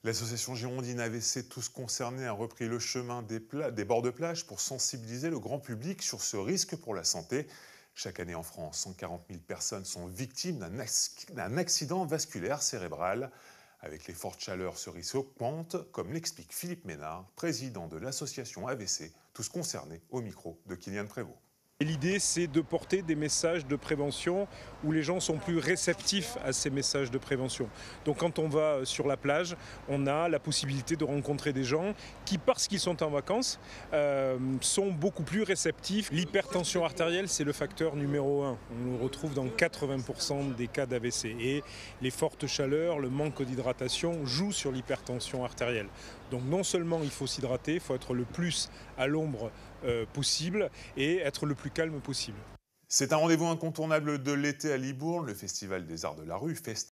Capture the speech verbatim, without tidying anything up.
L'association girondine A V C Tous Concernés a repris le chemin des, des bords de plage pour sensibiliser le grand public sur ce risque pour la santé. Chaque année en France, cent quarante mille personnes sont victimes d'un accident vasculaire cérébral. Avec les fortes chaleurs, ce risque augmente, comme l'explique Philippe Ménard, président de l'association A V C Tous Concernés, au micro de Kylian Prévost. L'idée, c'est de porter des messages de prévention où les gens sont plus réceptifs à ces messages de prévention. Donc quand on va sur la plage, on a la possibilité de rencontrer des gens qui, parce qu'ils sont en vacances, euh, sont beaucoup plus réceptifs. L'hypertension artérielle, c'est le facteur numéro un. On le retrouve dans quatre-vingts pour cent des cas d'A V C. Et les fortes chaleurs, le manque d'hydratation jouent sur l'hypertension artérielle. Donc non seulement il faut s'hydrater, il faut être le plus à l'ombre euh, possible et être le plus calme possible. C'est un rendez-vous incontournable de l'été à Libourne, le Festival des Arts de la Rue.